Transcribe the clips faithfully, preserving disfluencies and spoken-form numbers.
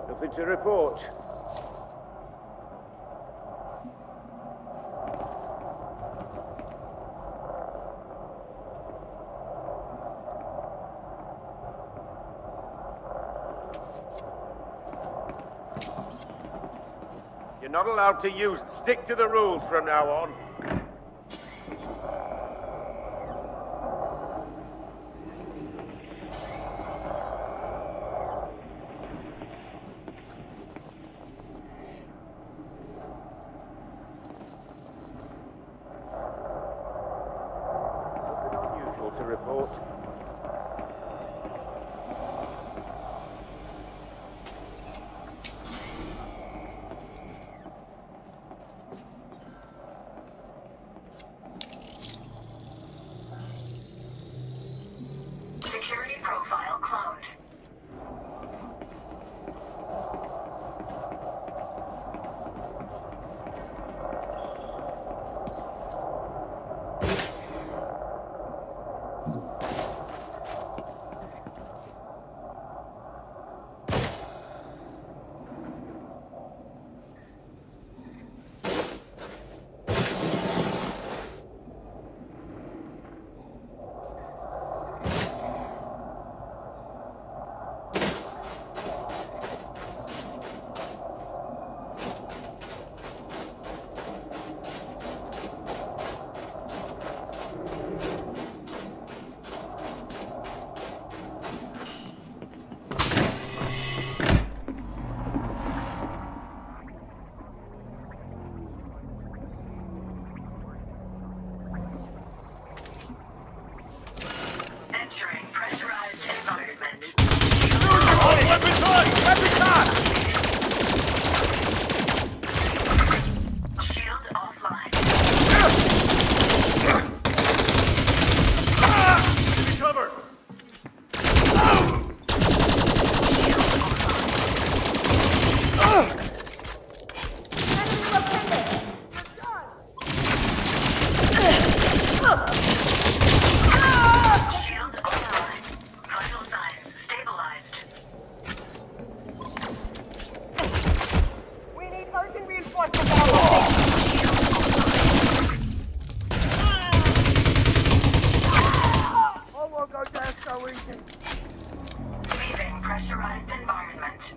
Nothing to report. You're not allowed to use. Stick to the rules from now on. To report. Security profile cloned. Entering pressurized environment. Oh, weapons on! Weapons on! Shield offline. Cover! Leaving pressurized environment.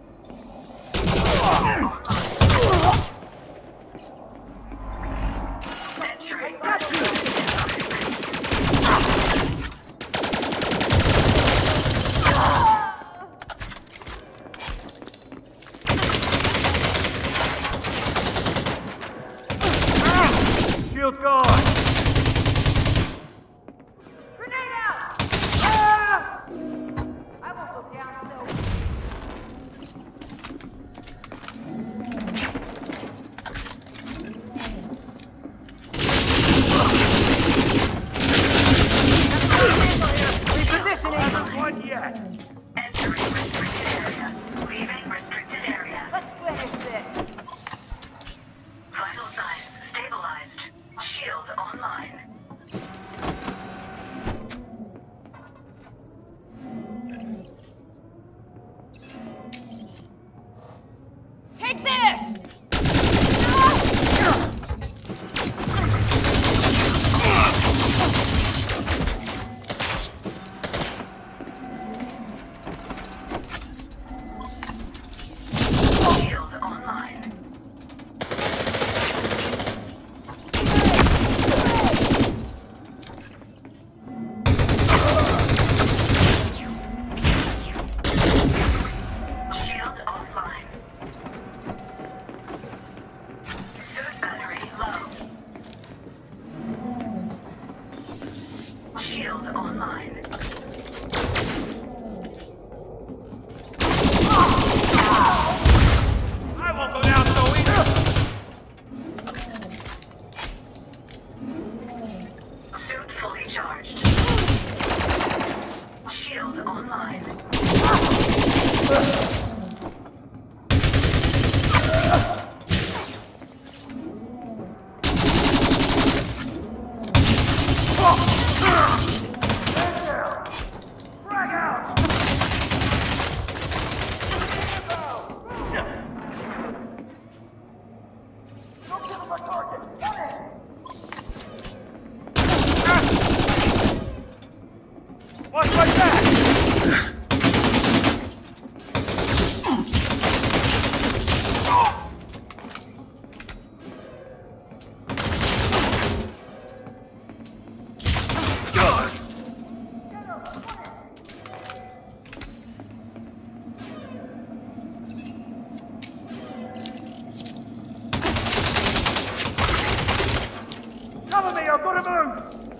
Entering pressurized environment. Shield's gone! One yet. Entering restricted area. Leaving restricted area. Let's finish this. Vital signs stabilized. Shield online. Take this! Shield online. Shield offline. Suit battery low. Shield online. I won't go down so easy! Suit fully charged. Shield online. Frag out! Watch my back! Cover me, I've got to move!